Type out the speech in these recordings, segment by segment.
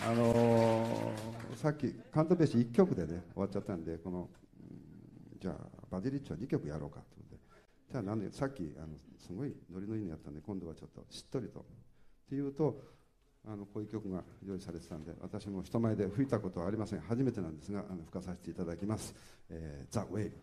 さっきカントベーシ1曲でね終わっちゃったんで、じゃあバジリッチは2曲やろうかというので、じゃあなんでさっきすごいノリノリにやったんで、今度はちょっとしっとりとっていうと、こういう曲が用意されてたんで、私も人前で吹いたことはありません。初めてなんですが吹かさせていただきます。ザ・ウェイブ。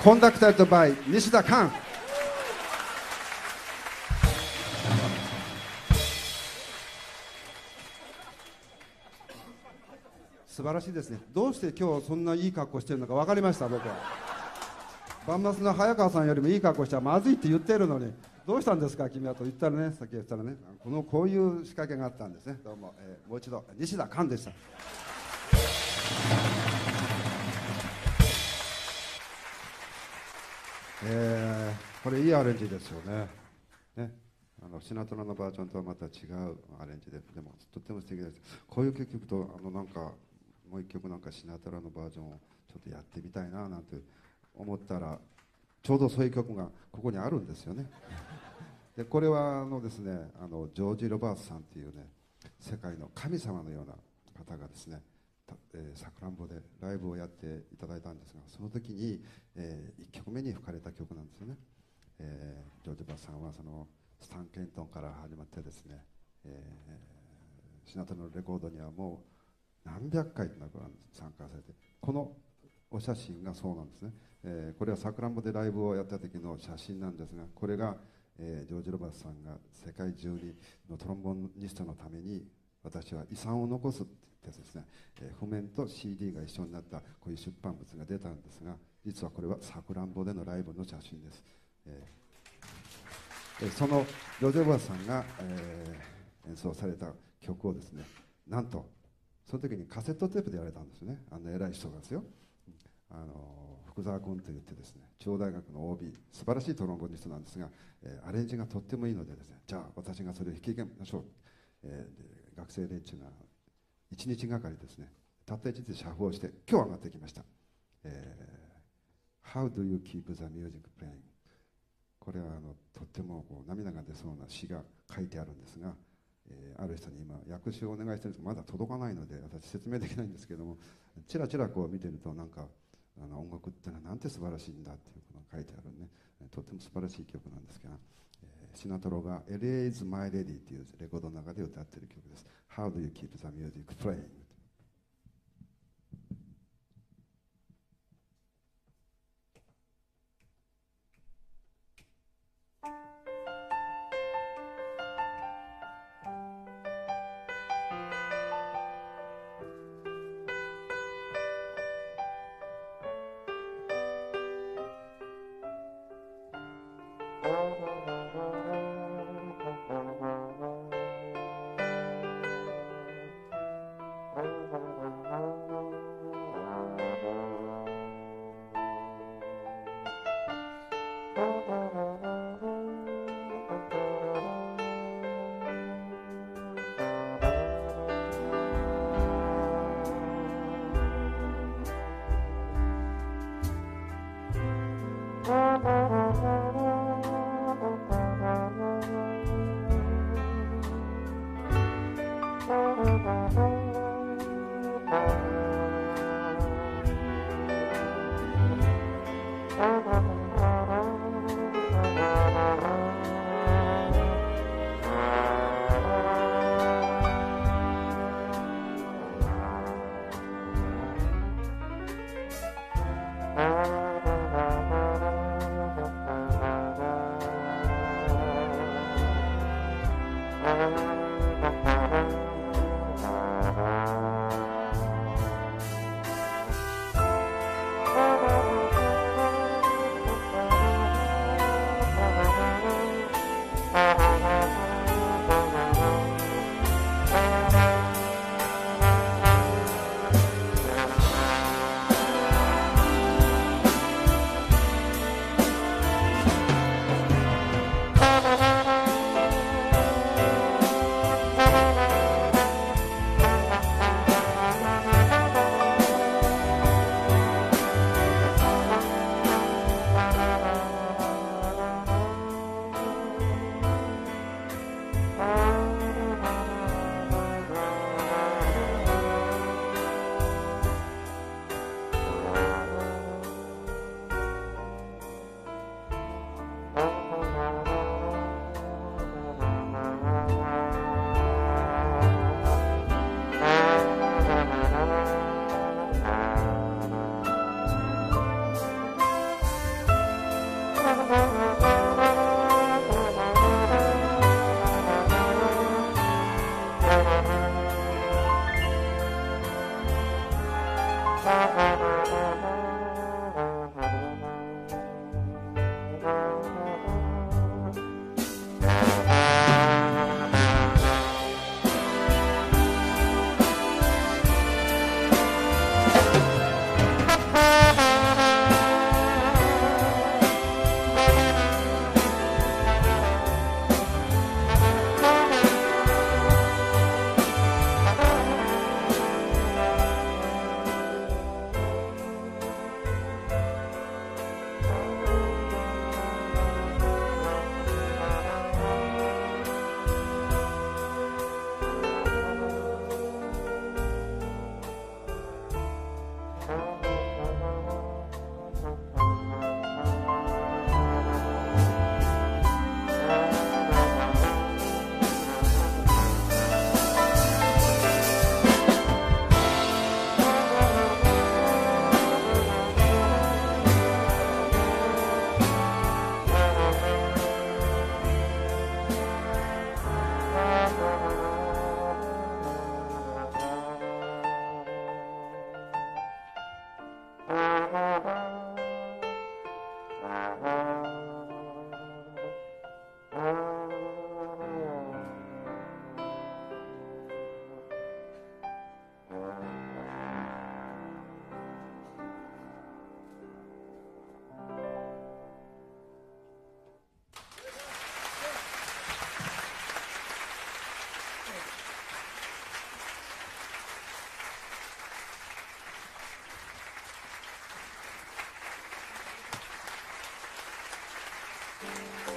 conducted by 西田寛。素晴らしいですね。どうして今日そんないい格好してるのか分かりました。僕はバンマスの早川さんよりもいい格好したらまずいって言ってるのに、どうしたんですか君はと言ったらね、さっき言ったらね、こういう仕掛けがあったんですね。どうも、もう一度西田寛でした。これいいアレンジですよね。シナトラのバージョンとはまた違うアレンジで、でもとっても素敵です。こういう曲となんかもう一曲なんかシナトラのバージョンをちょっとやってみたいななんて思ったら、ちょうどそういう曲がここにあるんですよね。でこれはですね、ジョージ・ロバーツさんっていうね、世界の神様のような方がですね、さくらんぼでライブをやっていただいたんですが、その時に、1曲目に吹かれた曲なんですよね。ジョージ・ロバーツさんはそのスタン・ケントンから始まってですね、シナトラのレコードにはもう何百回となく参加されて、このお写真がそうなんですね。これはさくらんぼでライブをやった時の写真なんですが、これが、ジョージ・ロバーツさんが世界中のトロンボニストのために私は遺産を残すって言ってですね、譜面と CD が一緒になったこういう出版物が出たんですが、実はこれはさくらんぼでのライブの写真です。そのジョージ・ロバーツさんが、演奏された曲をですね、なんとその時にカセットテープでやられたんですね。偉い人がですよ、福沢君といってですね、中央大学の OB、素晴らしいトロンボニストなんですが、アレンジがとってもいいのでですね、じゃあ私がそれを弾き上げましょう、学生連中が1日がかりですね、たった1日で写譜をして今日上がってきました。How do you keep the music playing？ これはとっても涙が出そうな詩が書いてあるんですが、ある人に今訳詞をお願いしてるんですが、まだ届かないので私説明できないんですけども、ちらちら見てると、なんか音楽ってのはなんて素晴らしいんだっていうことが書いてあるね、とっても素晴らしい曲なんですが、シナトラが LA is My Lady っていうレコードの中で歌っている曲です。 How do you keep the music playing？ す。